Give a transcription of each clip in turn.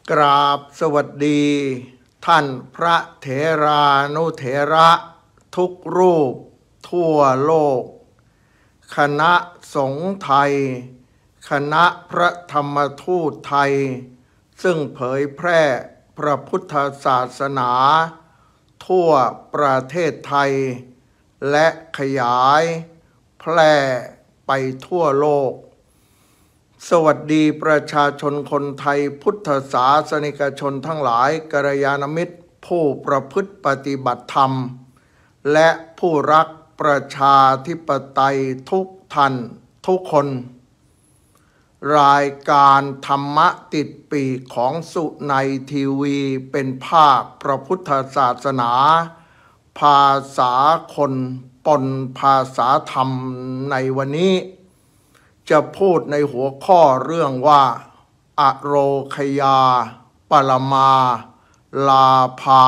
กราบสวัสดีท่านพระเถรานุเถระทุกรูปทั่วโลกคณะสงฆ์ไทยคณะพระธรรมทูตไทยซึ่งเผยแพร่พระพุทธศาสนาทั่วประเทศไทยและขยายแพร่ไปทั่วโลกสวัสดีประชาชนคนไทยพุทธศาสนิกชนทั้งหลายกัลยาณมิตรผู้ประพฤติปฏิบัติธรรมและผู้รักประชาธิปไตยทุกท่านทุกคนรายการธรรมะติดปีกของสุนัยทีวีเป็นภาคพระพุทธศาสนาภาษาคนปนภาษาธรรมในวันนี้จะพูดในหัวข้อเรื่องว่าอโรคยาปรมาลาภา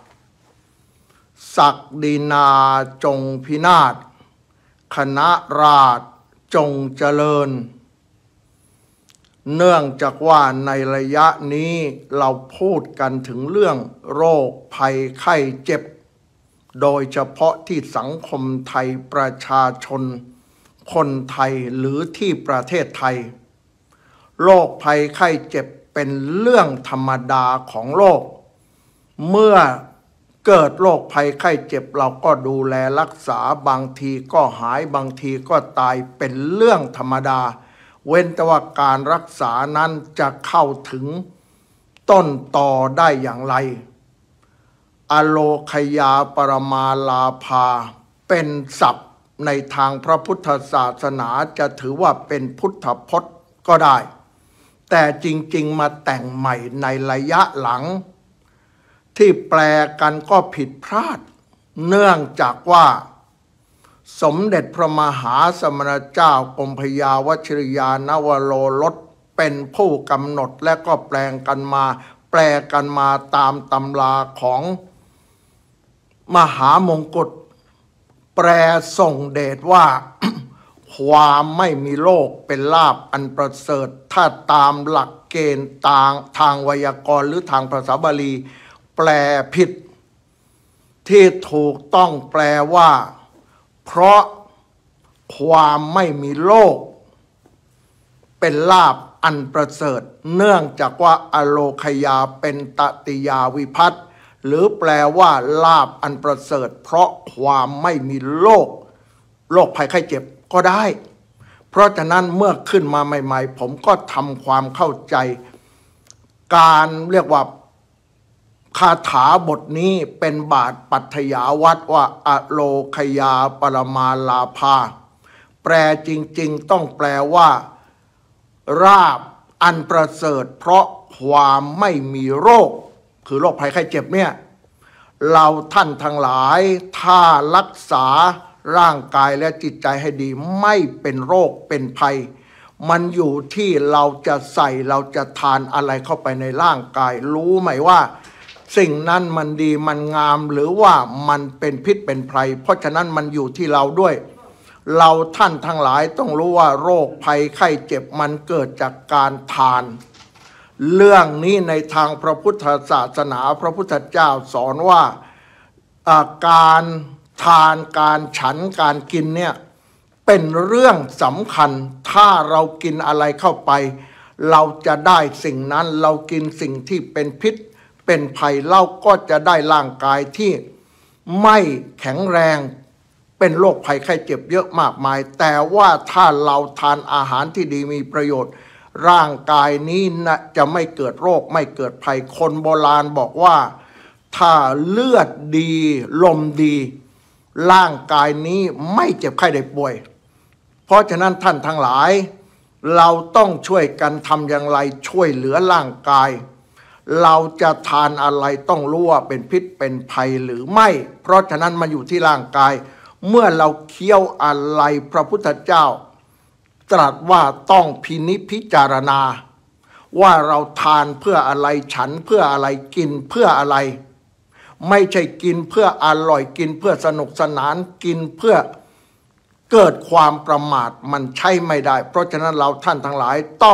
ศักดินาจงพินาศคณะราษฎรจงเจริญเนื่องจากว่าในระยะนี้เราพูดกันถึงเรื่องโรคภัยไข้เจ็บโดยเฉพาะที่สังคมไทยประชาชนคนไทยหรือที่ประเทศไทยโรคภัยไข้เจ็บเป็นเรื่องธรรมดาของโลกเมื่อเกิดโรคภัยไข้เจ็บเราก็ดูแลรักษาบางทีก็หายบางทีก็ตายเป็นเรื่องธรรมดาเว้นแต่ว่าการรักษานั้นจะเข้าถึงต้นตอได้อย่างไรอโลคยาปรมาลาภาเป็นศัพท์ในทางพระพุทธศาสนาจะถือว่าเป็นพุทธพจน์ก็ได้แต่จริงๆมาแต่งใหม่ในระยะหลังที่แปลกันก็ผิดพลาดเนื่องจากว่าสมเด็จพระมหาสมณเจ้ากรมพยาวชิรยานวโรรสเป็นผู้กำหนดและก็แปลกันมาตามตำราของมหามงกุฎแปลส่งเดชว่า ความไม่มีโลกเป็นลาภอันประเสริฐถ้าตามหลักเกณฑ์ทางไวยากรณ์หรือทางภาษาบาลีแปลผิดที่ถูกต้องแปลว่าเพราะความไม่มีโลกเป็นลาภอันประเสริฐเนื่องจากว่าอโลคยาเป็นตติยาวิภัตหรือแปลว่าลาภอันประเสริฐเพราะความไม่มีโรคภัยไข้เจ็บก็ได้เพราะฉะนั้นเมื่อขึ้นมาใหม่ๆผมก็ทำความเข้าใจการเรียกว่าคาถาบทนี้เป็นบาทปัทยาวัดว่าอโลคยาปรมาลาภาแปลจริงๆต้องแปลว่าราบอันประเสริฐเพราะความไม่มีโรคคือโรคภัยไข้เจ็บเนี่ยเราท่านทั้งหลายถ้ารักษาร่างกายและจิตใจให้ดีไม่เป็นโรคเป็นภัยมันอยู่ที่เราจะใส่เราจะทานอะไรเข้าไปในร่างกายรู้ไหมว่าสิ่งนั้นมันดีมันงามหรือว่ามันเป็นพิษเป็นภัยเพราะฉะนั้นมันอยู่ที่เราด้วยเราท่านทั้งหลายต้องรู้ว่าโรคภัยไข้เจ็บมันเกิดจากการทานเรื่องนี้ในทางพระพุทธศาสนาพระพุทธเจ้าสอนว่าการทานการฉันการกินเนี่ยเป็นเรื่องสำคัญถ้าเรากินอะไรเข้าไปเราจะได้สิ่งนั้นเรากินสิ่งที่เป็นพิษเป็นภัยเราก็จะได้ร่างกายที่ไม่แข็งแรงเป็นโรคภัยไข้เจ็บเยอะมากมายแต่ว่าถ้าเราทานอาหารที่ดีมีประโยชน์ร่างกายนี้นะจะไม่เกิดโรคไม่เกิดภัยคนโบราณบอกว่าถ้าเลือดดีลมดีร่างกายนี้ไม่เจ็บไข้ได้ป่วยเพราะฉะนั้นท่านทั้งหลายเราต้องช่วยกันทำอย่างไรช่วยเหลือร่างกายเราจะทานอะไรต้องรู้ว่าเป็นพิษเป็นภัยหรือไม่เพราะฉะนั้นมันอยู่ที่ร่างกายเมื่อเราเคี้ยวอะไรพระพุทธเจ้าตรัสว่าต้องพินิจพิจารณาว่าเราทานเพื่ออะไรฉันเพื่ออะไรกินเพื่ออะไรไม่ใช่กินเพื่ออร่อยกินเพื่อสนุกสนานกินเพื่อเกิดความประมาทมันใช่ไม่ได้เพราะฉะนั้นเราท่านทั้งหลายต้อง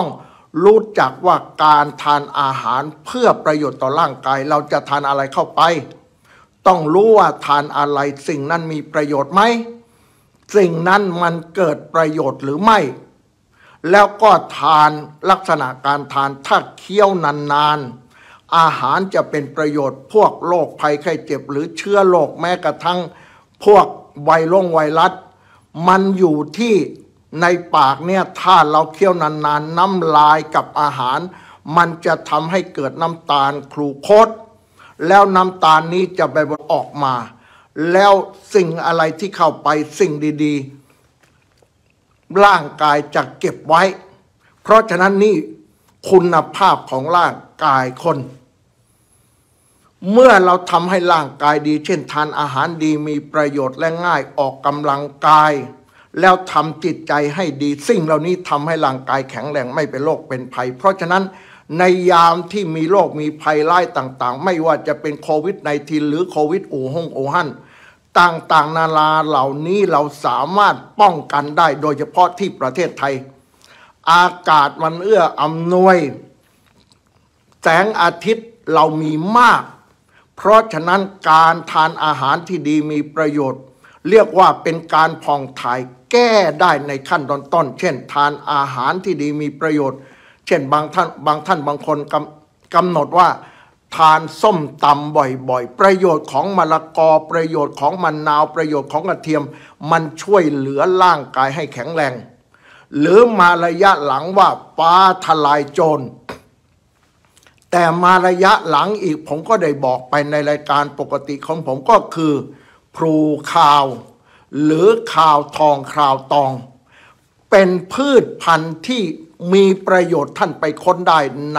รู้จักว่าการทานอาหารเพื่อประโยชน์ต่อร่างกายเราจะทานอะไรเข้าไปต้องรู้ว่าทานอะไรสิ่งนั้นมีประโยชน์ไหมสิ่งนั้นมันเกิดประโยชน์หรือไม่แล้วก็ทานลักษณะการทานถ้าเคี้ยวนานๆอาหารจะเป็นประโยชน์พวกโรคภัยไข้เจ็บหรือเชื้อโรคแม้กระทั่งพวกไวรัสมันอยู่ที่ในปากเนี่ยถ้าเราเคี้ยวนานๆน้ำลายกับอาหารมันจะทำให้เกิดน้ำตาลกลูโคสแล้วน้ำตาลนี้จะไปออกมาแล้วสิ่งอะไรที่เข้าไปสิ่งดีๆร่างกายจะเก็บไว้เพราะฉะนั้นนี่คุณภาพของร่างกายคนเมื่อเราทำให้ร่างกายดีเช่นทานอาหารดีมีประโยชน์และง่ายออกกำลังกายแล้วทำจิตใจให้ดีสิ่งเหล่านี้ทำให้ร่างกายแข็งแรงไม่เป็นโรคเป็นภัยเพราะฉะนั้นในยามที่มีโรคมีภัยร้ายต่างๆไม่ว่าจะเป็นโควิด-19 หรือโควิดอู่ฮั่นต่างๆนานาเหล่านี้เราสามารถป้องกันได้โดยเฉพาะที่ประเทศไทยอากาศมันเอื้ออำนวยแสงอาทิตย์เรามีมากเพราะฉะนั้นการทานอาหารที่ดีมีประโยชน์เรียกว่าเป็นการผ่องถ่ายแก้ได้ในขั้นต้นๆเช่นทานอาหารที่ดีมีประโยชน์เช่นบางท่านบางคนกำหนดว่าทานส้มตำบ่อยๆประโยชน์ของมะละกอประโยชน์ของมะนาวประโยชน์ของกระเทียมมันช่วยเหลือร่างกายให้แข็งแรงหรือมาระยะหลังว่าฟ้าทลายโจรแต่มาระยะหลังอีกผมก็ได้บอกไปในรายการปกติของผมก็คือพลูข่าวหรือข่าวทองข่าวตองเป็นพืชพันธุ์ที่มีประโยชน์ท่านไปค้นได้ใน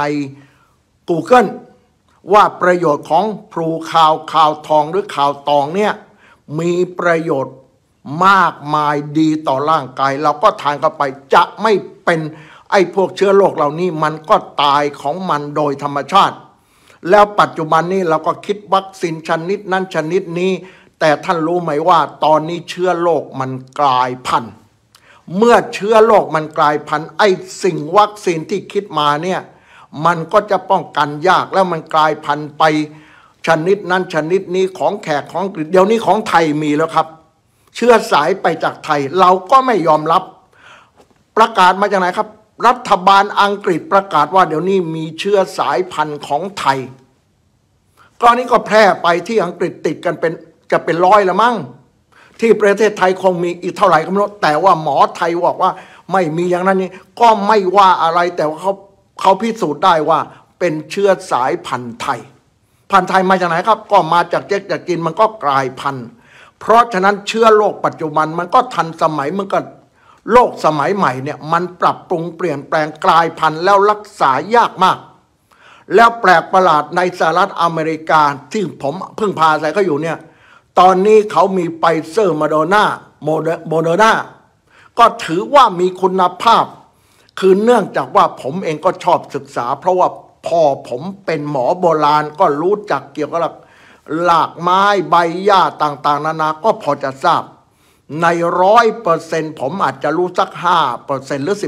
Google ว่าประโยชน์ของพลูข่าวข่าวทองหรือข่าวตองเนี่ยมีประโยชน์มากมายดีต่อร่างกายเราก็ทานเข้าไปจะไม่เป็นไอ้พวกเชื้อโรคเหล่านี้มันก็ตายของมันโดยธรรมชาติแล้วปัจจุบันนี้เราก็คิดวัคซีนชนิดนั้นชนิดนี้แต่ท่านรู้ไหมว่าตอนนี้เชื้อโรคมันกลายพันธุ์เมื่อเชื้อโรคมันกลายพันธุ์ไอ้สิ่งวัคซีนที่คิดมาเนี่ยมันก็จะป้องกันยากแล้วมันกลายพันธุ์ไปชนิดนั้นชนิดนี้ของแขกของเดี๋ยวนี้ของไทยมีแล้วครับเชื้อสายไปจากไทยเราก็ไม่ยอมรับประกาศมาจากไหนครับรัฐบาลอังกฤษประกาศว่าเดี๋ยวนี้มีเชื้อสายพันธุ์ของไทยตอนนี้ก็แพร่ไปที่อังกฤษติดกันจะเป็น100ละมั้งที่ประเทศไทยคงมีอีกเท่าไหร่ก็ไม่รู้แต่ว่าหมอไทยบอกว่าไม่มีอย่างนั้นนี่ก็ไม่ว่าอะไรแต่ว่าเขาพิสูจน์ได้ว่าเป็นเชื้อสายพันธุ์ไทยพันธุ์ไทยมาจากไหนครับก็มาจากเจ๊กจากกินมันก็กลายพันธุ์เพราะฉะนั้นเชื้อโรคปัจจุบันมันก็ทันสมัยมันก็โลกสมัยใหม่เนี่ยมันปรับปรุงเปลี่ยนแปลงกลายพันธุ์แล้วรักษายากมากแล้วแปลกประหลาดในสหรัฐอเมริกาที่ผมเพิ่งพาใส่เขาอยู่เนี่ยตอนนี้เขามีไฟเซอร์โมเดอร์นาก็ถือว่ามีคุณภาพคือเนื่องจากว่าผมเองก็ชอบศึกษาเพราะว่าพ่อผมเป็นหมอโบราณก็รู้จักเกี่ยวกับหลากไม้ใบหญ้าต่างๆนานาก็พอจะทราบใน100%ผมอาจจะรู้สัก 5% หรือ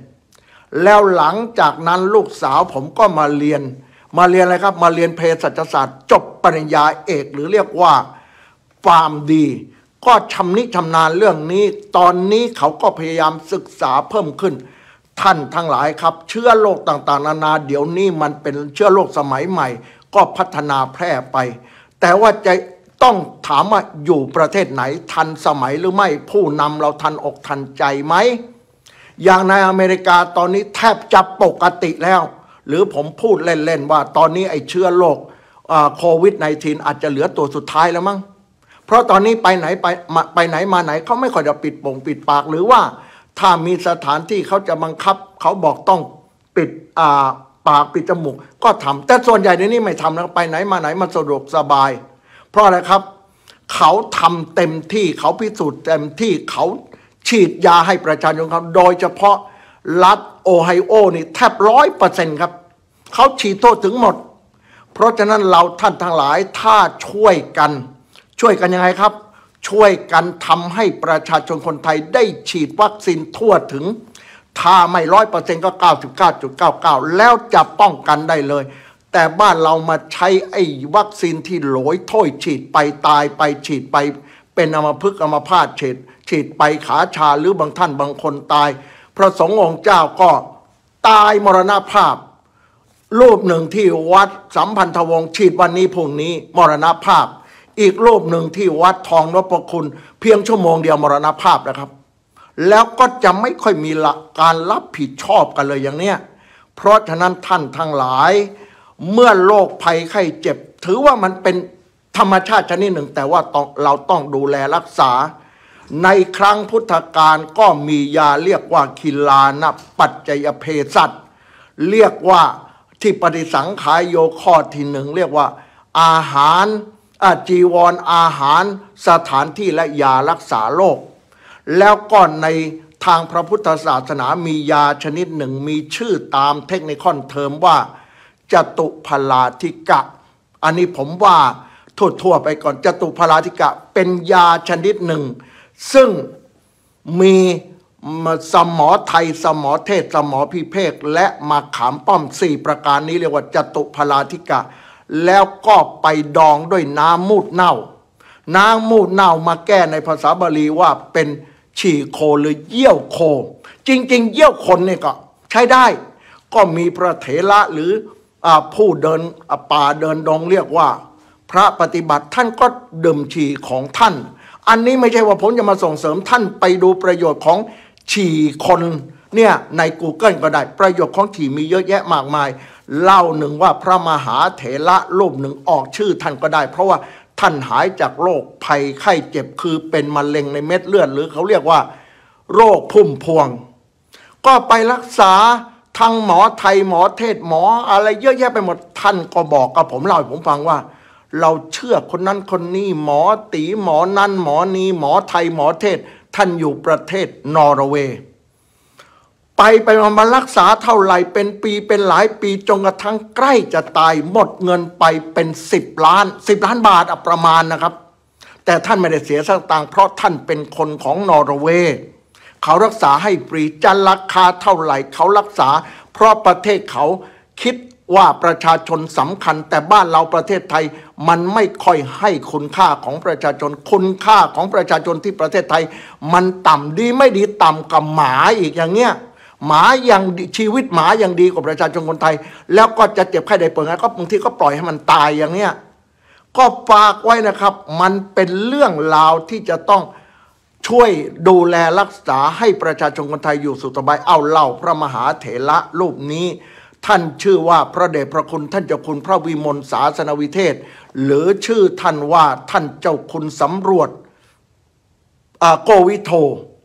10%แล้วหลังจากนั้นลูกสาวผมก็มาเรียนอะไรครับมาเรียนเภสัชศาสตร์จบปริญญาเอกหรือเรียกว่าฟาร์มดีก็ชำนาญเรื่องนี้ตอนนี้เขาก็พยายามศึกษาเพิ่มขึ้นท่านทั้งหลายครับเชื้อโรคต่างๆนานาเดี๋ยวนี้มันเป็นเชื้อโรคสมัยใหม่ก็พัฒนาแพร่ไปแต่ว่าจะต้องถามว่าอยู่ประเทศไหนทันสมัยหรือไม่ผู้นำเราทันอกทันใจไหมอย่างในอเมริกาตอนนี้แทบจะปกติแล้วหรือผมพูดเล่นๆว่าตอนนี้ไอ้เชื้อโรคโควิด-19 อาจจะเหลือตัวสุดท้ายแล้วมั้งเพราะตอนนี้ไปไหนมาไหนเขาไม่ค่อยจะปิดปากหรือว่าถ้ามีสถานที่เขาจะบังคับเขาบอกต้องปิดปากปิดจมูกก็ทำแต่ส่วนใหญ่ในนี้ไม่ทำนะไปไหนมาไหนมันสะดวกสบายเพราะอะไรครับเขาทำเต็มที่เขาพิสูจน์เต็มที่เขาฉีดยาให้ประชาชนครับโดยเฉพาะรัฐโอไฮโอนี่แทบ100%ครับเขาฉีดทั่วถึงหมดเพราะฉะนั้นเราท่านทั้งหลายถ้าช่วยกันยังไงครับช่วยกันทำให้ประชาชนคนไทยได้ฉีดวัคซีนทั่วถึงถ้าไม่100%ก็99.99แล้วจะป้องกันได้เลยแต่บ้านเรามาใช้ไอ้วัคซีนที่โหลอยถ้วยฉีดไปตายไปฉีดไปเป็นอัมพฤกษ์อัมพาตฉีดไปขาชาหรือบางท่านบางคนตายพระสงฆ์องค์เจ้าก็ตายมรณภาพรูปหนึ่งที่วัดสัมพันธวงศ์ฉีดวันนี้พรุ่งนี้มรณภาพอีกรูปหนึ่งที่วัดทองนพคุณเพียงชั่วโมงเดียวมรณภาพนะครับแล้วก็จะไม่ค่อยมีการรับผิดชอบกันเลยอย่างเนี้ยเพราะฉะนั้นท่านทั้งหลายเมื่อโรคภัยไข้เจ็บถือว่ามันเป็นธรรมชาติชนิดหนึ่งแต่ว่าเราต้องดูแลรักษาในครั้งพุทธกาลก็มียาเรียกว่าคิลานปัจจยเภสัชเรียกว่าที่ปฏิสังขายโยข้อที่หนึ่งเรียกว่าอาหารจีวรอาหารสถานที่และยารักษาโรคแล้วก็ในทางพระพุทธศาสนามียาชนิดหนึ่งมีชื่อตามเทคนิคเทอมว่าจตุพลาธิกะอันนี้ผมว่าทั่วไปก่อนจตุพลาธิกะเป็นยาชนิดหนึ่งซึ่งมีสมอไทยสมอเทศสมอพิเภกและมาขามป้อม4ประการนี้เรียกว่าจตุพลาธิกะแล้วก็ไปดองด้วยน้ำมูดเน่าน้ำมูดเน่ามาแก้ในภาษาบาลีว่าเป็นฉี่โคหรือเยี่ยวโคจริงๆเยี่ยวคนเนี่ยก็ใช้ได้ก็มีพระเถระหรือผู้เดินป่าเดินดงเรียกว่าพระปฏิบัติท่านก็ดื่มฉี่ของท่านอันนี้ไม่ใช่ว่าผมจะมาส่งเสริมท่านไปดูประโยชน์ของฉี่คนเนี่ยใน Google ก็ได้ประโยชน์ของฉี่มีเยอะแยะมากมายเล่าหนึ่งว่าพระมหาเถระรูปหนึ่งออกชื่อท่านก็ได้เพราะว่าท่านหายจากโรคภัยไข้เจ็บคือเป็นมะเร็งในเม็ดเลือดหรือเขาเรียกว่าโรคพุ่มพวงก็ไปรักษาทั้งหมอไทยหมอเทศหมออะไรเยอะแยะไปหมดท่านก็บอกกับผมเล่าให้ผมฟังว่าเราเชื่อคนนั้นคนนี้หมอตีหมอนั้นหมอนี้หมอไทยหมอเทศท่านอยู่ประเทศนอร์เวย์ไปมารักษาเท่าไหร่เป็นปีเป็นหลายปีจนกระทั่งใกล้จะตายหมดเงินไปเป็น10 ล้านบาทประมาณนะครับแต่ท่านไม่ได้เสียสตางค์เพราะท่านเป็นคนของนอร์เวย์เขารักษาให้ฟรีจะราคาเท่าไหร่เขารักษาเพราะประเทศเขาคิดว่าประชาชนสำคัญแต่บ้านเราประเทศไทยมันไม่ค่อยให้คุณค่าของประชาชนคุณค่าของประชาชนที่ประเทศไทยมันต่ำดีไม่ดีต่ำกับหมาอีกอย่างเงี้ยหมายังชีวิตหมายังดีกว่าประชาชนคนไทยแล้วก็จะเจ็บไข้ได้ป่วยไงก็บางทีก็ปล่อยให้มันตายอย่างเนี้ยก็ฝากไว้นะครับมันเป็นเรื่องราวที่จะต้องช่วยดูแลรักษาให้ประชาชนคนไทยอยู่สุขสบายเอาเล่าพระมหาเถระรูปนี้ท่านชื่อว่าพระเดชพระคุณท่านเจ้าคุณพระวิมลศาสนวิเทศหรือชื่อท่านว่าท่านเจ้าคุณสำรวจโกวิโท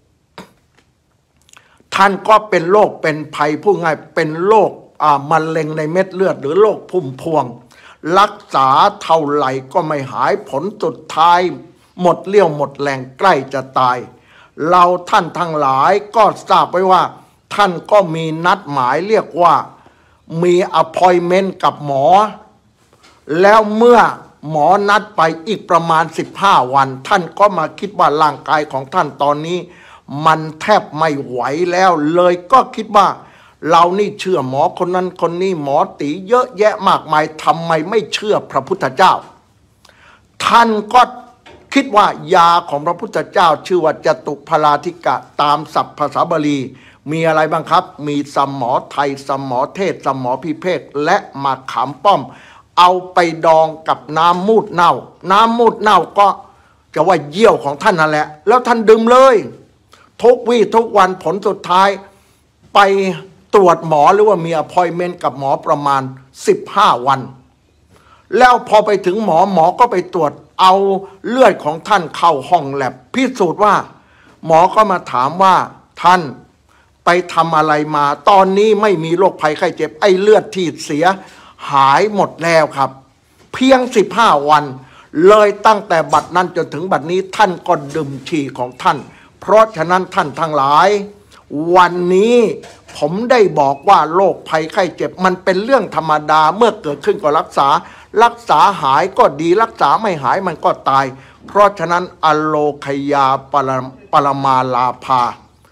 ท่านก็เป็นโรคเป็นภัยผู้ง่ายเป็นโรคมะเร็งในเม็ดเลือดหรือโรคพุ่มพวงรักษาเท่าไหร่ก็ไม่หายผลสุดท้ายหมดเลี้ยวหมดแรงใกล้จะตายเราท่านทั้งหลายก็ทราบไว้ว่าท่านก็มีนัดหมายเรียกว่ามีappointmentกับหมอแล้วเมื่อหมอนัดไปอีกประมาณ15 วันท่านก็มาคิดว่าร่างกายของท่านตอนนี้มันแทบไม่ไหวแล้วเลยก็คิดว่าเรานี่เชื่อหมอคนนั้นคนนี้หมอตีเยอะแยะมากมายทำไมไม่เชื่อพระพุทธเจ้าท่านก็คิดว่ายาของพระพุทธเจ้าชื่อว่าจตุพลาธิกะตามศัพท์ภาษาบาลีมีอะไรบ้างครับมีสมอไทยสมอเทศสมอพิเภกและมาขามป้อมเอาไปดองกับน้ำมูดเน่าน้ำมูดเน่าก็จะว่าเยี่ยวของท่านนั่นแหละแล้วท่านดื่มเลยทุกวี่ทุกวันผลสุดท้ายไปตรวจหมอหรือว่ามีappointmentกับหมอประมาณ15 วันแล้วพอไปถึงหมอก็ไปตรวจเอาเลือดของท่านเข้าห้องแลบพิสูจน์ว่าหมอก็มาถามว่าท่านไปทำอะไรมาตอนนี้ไม่มีโรคภัยไข้เจ็บไอ้เลือดที่เสียหายหมดแล้วครับเพียง15 วันเลยตั้งแต่บัดนั้นจนถึงบัดนี้ท่านก็ดื่มฉี่ของท่านเพราะฉะนั้นท่านทั้งหลายวันนี้ผมได้บอกว่าโรคภัยไข้เจ็บมันเป็นเรื่องธรรมดาเมื่อเกิดขึ้นก็รักษาหายก็ดีรักษาไม่หายมันก็ตายเพราะฉะนั้นอโลคยาปรมาลาภา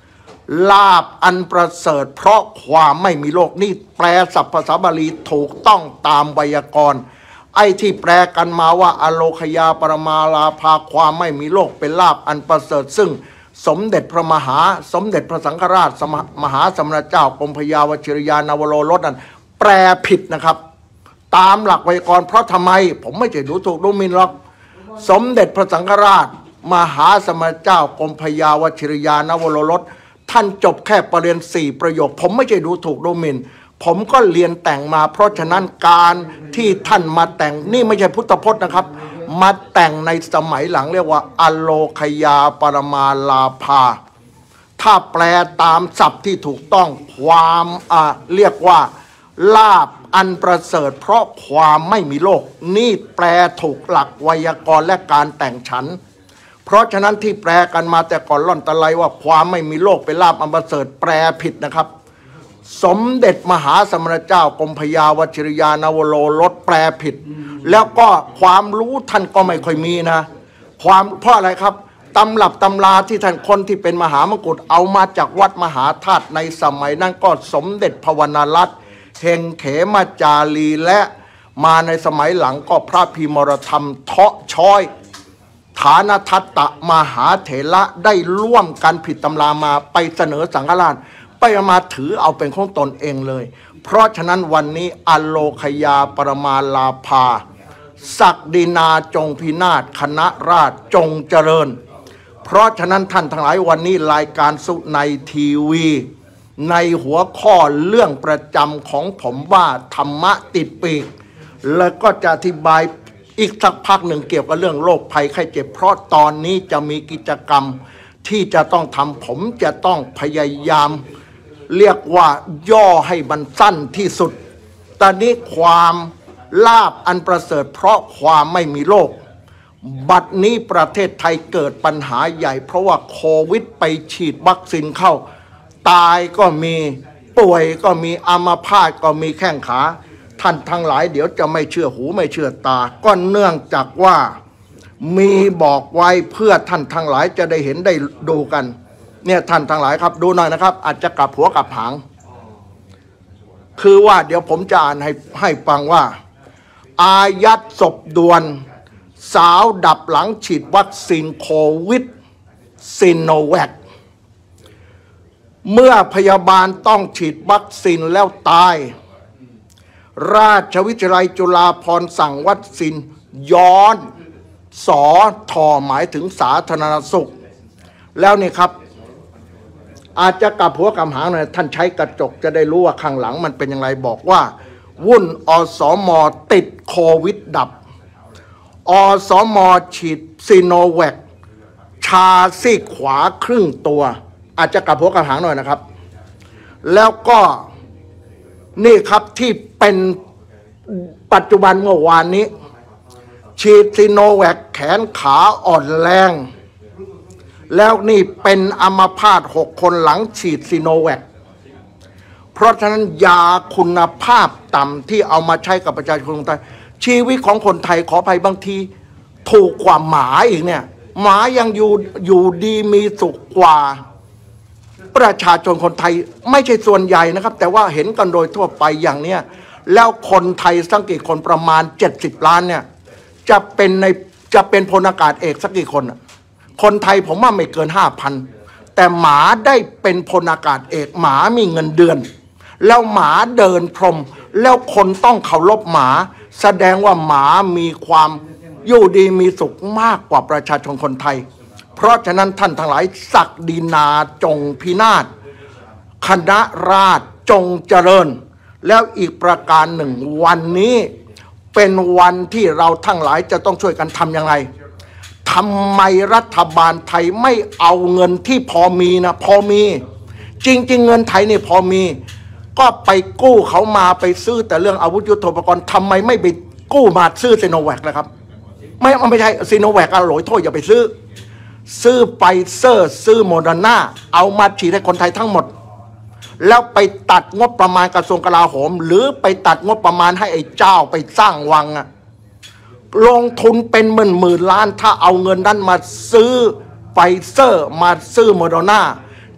ลาภอันประเสริฐเพราะความไม่มีโรคนี่แปลศัพท์ภาษาบาลีถูกต้องตามไวยากรณ์ไอ้ที่แปลกันมาว่าอโลคยาปรมาลาภาความไม่มีโรคเป็นลาภอันประเสริฐซึ่งสมเด็จพระสมเด็จพระสังฆราชมหาสมณเจ้ากรมพยาวชิรยานวโรรสนั้นแปลผิดนะครับตามหลักไวยากรณ์เพราะทำไมผมไม่ใช่ดูถูกดูหมิ่นหรอกสมเด็จพระสังฆราชมหาสมณเจ้ากรมพยาวชิรยานวโรรสท่านจบแค่ปรริญญา4 ประโยคผมไม่ใช่ดูถูกดูหมิ่นผมก็เรียนแต่งมาเพราะฉะนั้นการที่ท่านมาแต่งนี่ไม่ใช่พุทธพจน์นะครับมาแต่งในสมัยหลังเรียกว่าอโลคยาปรมาลาภาถ้าแปลตามศัพท์ที่ถูกต้องความเรียกว่าลาภอันประเสริฐเพราะความไม่มีโรคนี่แปลถูกหลักไวยากรณ์และการแต่งฉันเพราะฉะนั้นที่แปลกันมาแต่ก่อนล่อนตะไลว่าความไม่มีโรคเป็นลาภอันประเสริฐแปลผิดนะครับสมเด็จมหาสมณเจ้ากรมพยาวชิรยานวโรรสแปลผิดแล้วก็ความรู้ท่านก็ไม่ค่อยมีนะเพราะอะไรครับตำรับตำราที่ท่านคนที่เป็นมหามกุฏเอามาจากวัดมหาธาตุในสมัยนั้นก็สมเด็จภวนารัตน์เฮงเขมาจารีและมาในสมัยหลังก็พระพิมรธรรมเทาะช้อยฐานทัตตะมหาเถระได้ร่วมกันผิดตำรามาไปเสนอสังฆราชไปมาถือเอาเป็นของตนเองเลยเพราะฉะนั้นวันนี้อโลคยาปรมาลาภาศักดินาจงพินาศคณะราษฎรจงเจริญเพราะฉะนั้นท่านทั้งหลายวันนี้รายการสุในทีวีในหัวข้อเรื่องประจำของผมว่าธรรมะติดปีกแล้วก็จะอธิบายอีกสักพักหนึ่งเกี่ยวกับเรื่องโรคภัยไข้เจ็บเพราะตอนนี้จะมีกิจกรรมที่จะต้องทำผมจะต้องพยายามเรียกว่าย่อให้มันสั้นที่สุดตอนนี้ความลาภอันประเสริฐเพราะความไม่มีโรคบัดนี้ประเทศไทยเกิดปัญหาใหญ่เพราะว่าโควิดไปฉีดวัคซีนเข้าตายก็มีป่วยก็มีอัมพาตก็มีแข้งขาท่านทั้งหลายเดี๋ยวจะไม่เชื่อหูไม่เชื่อตาก็เนื่องจากว่ามีบอกไว้เพื่อท่านทั้งหลายจะได้เห็นได้ดูกันเนี่ยท่านทั้งหลายครับดูหน่อยนะครับอาจจะกลับหัวกลับหางคือว่าเดี๋ยวผมจะอ่านให้ฟังว่าอายัดศพด่วนสาวดับหลังฉีดวัคซีนโควิดซิโนแวคเมื่อพยาบาลต้องฉีดวัคซีนแล้วตายราชวิทยาลัยจุฬาภรณ์สั่งวัคซีนย้อนสอทอหมายถึงสาธารณสุขแล้วนี่ครับอาจจะกลับหัวกลับหางหน่อยท่านใช้กระจกจะได้รู้ว่าข้างหลังมันเป็นอย่างไรบอกว่าวุ่นอสม.ติดโควิดดับอสม.ฉีดซีโนแวคชาซีกขวาครึ่งตัวอาจจะกลับหัวกลับหางหน่อยนะครับแล้วก็นี่ครับที่เป็นปัจจุบันเมื่อวานนี้ฉีดซีโนแวคแขนขาอ่อนแรงแล้วนี่เป็นอัมพาต6 คนหลังฉีดซีโนแวคเพราะฉะนั้นยาคุณภาพต่ำที่เอามาใช้กับประชาชนคนไทยชีวิตของคนไทยขออภัยบางทีถูกกว่าหมาอีกเนี่ยหมายังอยู่ดีมีสุขกว่าประชาชนคนไทยไม่ใช่ส่วนใหญ่นะครับแต่ว่าเห็นกันโดยทั่วไปอย่างเนี้ยแล้วคนไทยสักกี่คนประมาณ70 ล้านเนี่ยจะเป็นพลอากาศเอกสักกี่คนคนไทยผมว่าไม่เกิน 5,000 แต่หมาได้เป็นพลอากาศเอกหมามีเงินเดือนแล้วหมาเดินพรมแล้วคนต้องเคารพหมาแสดงว่าหมามีความอยู่ดีมีสุขมากกว่าประชาชนคนไทยเพราะฉะนั้นท่านทั้งหลายศักดินาจงพินาศคณะราษฎรจงเจริญแล้วอีกประการหนึ่งวันนี้เป็นวันที่เราทั้งหลายจะต้องช่วยกันทำอย่างไรทำไมรัฐบาลไทยไม่เอาเงินที่พอมีนะพอมีจริงๆเงินไทยนี่พอมีก็ไปกู้เขามาไปซื้อแต่เรื่องอาวุธยุทโธปกรณ์ทำไมไม่ไปกู้มาซื้อซีโนแวคล่ะครับไม่ใช่ซีโนแวคอร่อยโทษอย่าไปซื้อไฟเซอร์ซื้อโมเดอร์นาเอามาฉีดให้คนไทยทั้งหมดแล้วไปตัดงบประมาณกระทรวงกลาโหมหรือไปตัดงบประมาณให้ไอ้เจ้าไปสร้างวังลงทุนเป็นหมื่นล้านถ้าเอาเงินนั้นมาซื้อไฟเซอร์มาซื้อโมเดอร์นา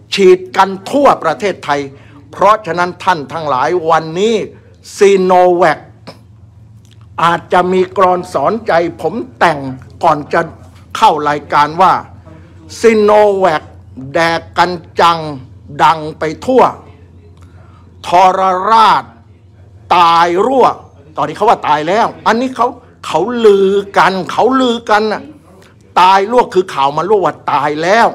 ฉีดกันทั่วประเทศไทยเพราะฉะนั้นท่านทั้งหลายวันนี้ซีโนแวคอาจจะมีกลอนสอนใจผมแต่งก่อนจะเข้ารายการว่าซีโนแวคแดกกันจังดังไปทั่วทรราชตายรั่วตอนนี้เขาว่าตายแล้วอันนี้เขาลือกันน่ะตายรั่วคือข่าวมารั่วว่าตายแล้ว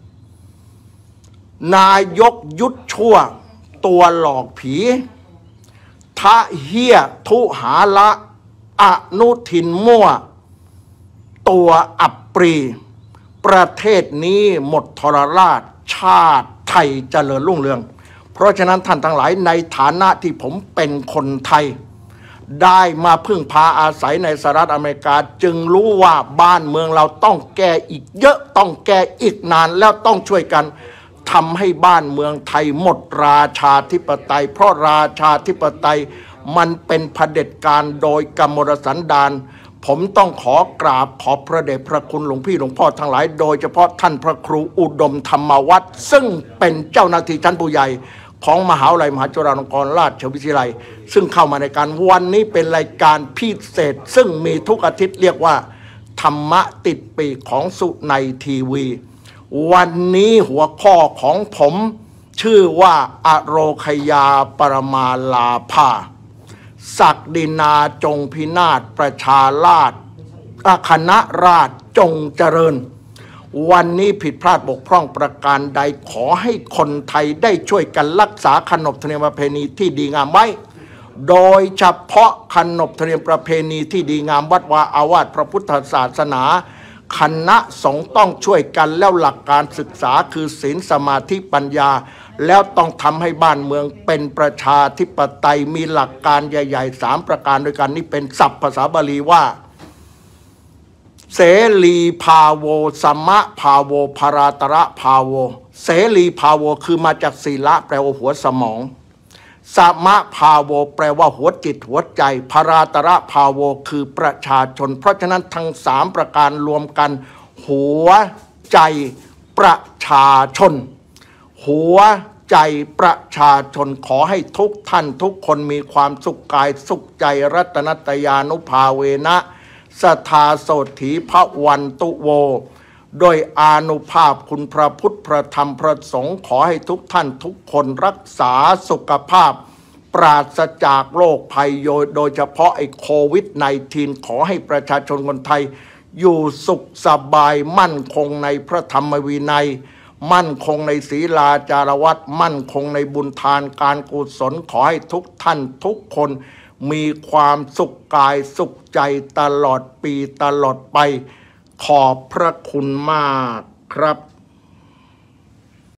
นายกยุทธชั่วตัวหลอกผีทะเฮียทุหาละอนุทินมั่วตัวอับปรีประเทศนี้หมดทรราชชาติไทยเจริญรุ่งเรืองเพราะฉะนั้นท่านทั้งหลายในฐานะที่ผมเป็นคนไทยได้มาพึ่งพาอาศัยในสหรัฐอเมริกาจึงรู้ว่าบ้านเมืองเราต้องแก้อีกเยอะต้องแก้อีกนานแล้วต้องช่วยกันทำให้บ้านเมืองไทยหมดราชาธิปไตยเพราะราชาธิปไตยมันเป็นเผด็จการโดยกมลสันดานผมต้องขอกราบขอบพระเดชพระคุณหลวงพี่หลวงพ่อทั้งหลายโดยเฉพาะท่านพระครูอุดมธรรมวัฒน์ซึ่งเป็นเจ้าหน้าที่ชั้นผู้ใหญ่ของมหาวิทยาลัยมหาจุฬาลงกรณราชวิทยาลัยซึ่งเข้ามาในการวันนี้เป็นรายการพิเศษซึ่งมีทุกอาทิตย์เรียกว่าธรรมะติดปีกของสุนัยทีวีวันนี้หัวข้อของผมชื่อว่าอโรคยาปรมาลาภาศักดินาจงพินาศประชาราษฎร์คณะราษฎร์จงเจริญวันนี้ผิดพลาดบกพร่องประการใดขอให้คนไทยได้ช่วยกันรักษาขนบธรรมเนียมประเพณีที่ดีงามไว้โดยเฉพาะขนบธรรมเนียมประเพณีที่ดีงามวัดวาอาวาสพระพุทธศาสนาคณะสงฆ์ต้องช่วยกันแล้วหลักการศึกษาคือศีลสมาธิปัญญาแล้วต้องทำให้บ้านเมืองเป็นประชาธิปไตยมีหลักการใหญ่ๆ3ประการด้วยกันนี่เป็นศัพท์ภาษาบาลีว่าเสรีภาโวสัมมะภาโวภราตระภาโวเสรีภาโวคือมาจากศีละแปลว่าหัวสมองสัมมะภาโวแปลว่าหัวจิตหัวใจภราตระภาโวคือประชาชนเพราะฉะนั้นทั้ง3ประการรวมกันหัวใจประชาชนหัวใจประชาชนขอให้ทุกท่านทุกคนมีความสุขกายสุขใจรัตนัตยานุภาเวนะสทาโสถีพระวันตุโวโดยอานุภาพคุณพระพุทธพระธรรมพระสงฆ์ขอให้ทุกท่านทุกคนรักษาสุขภาพปราศจากโรคภัยโดยเฉพาะไอ้โควิด-19 ขอให้ประชาชนคนไทยอยู่สุขสบายมั่นคงในพระธรรมวินัยมั่นคงในศีลาจารวัตรมั่นคงในบุญทานการกุศลขอให้ทุกท่านทุกคนมีความสุขกายสุขใจตลอดปีตลอดไปขอบพระคุณมากครับ